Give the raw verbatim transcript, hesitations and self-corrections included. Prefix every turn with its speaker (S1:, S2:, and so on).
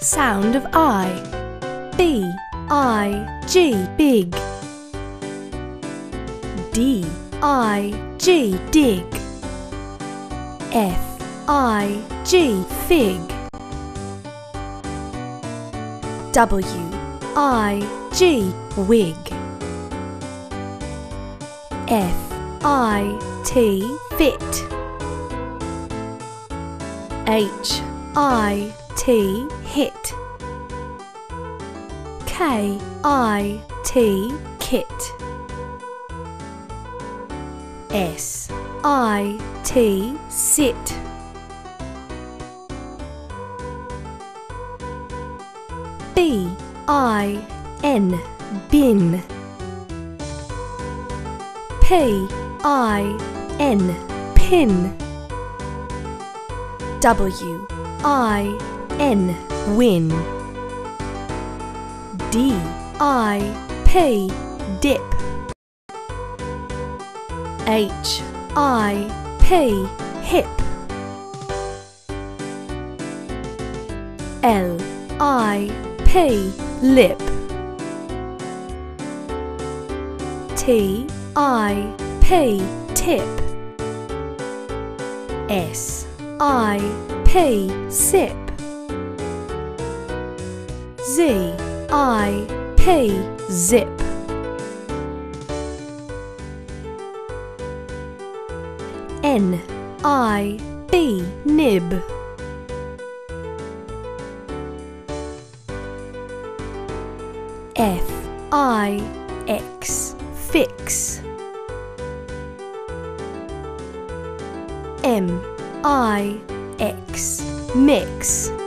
S1: sound of I. B I G, big. D I G, dig. F I G, fig. W I G, wig. F I T, fit. H I T, hit. K I T, kit. S I T, sit. B I N, bin. P I N, pin. W I N, win. D I P, dip. H I P, hip. L I P, lip. T I P, tip. S I P, sip. Z I P, zip. N I B, nib. F I X, fix. M I X, mix.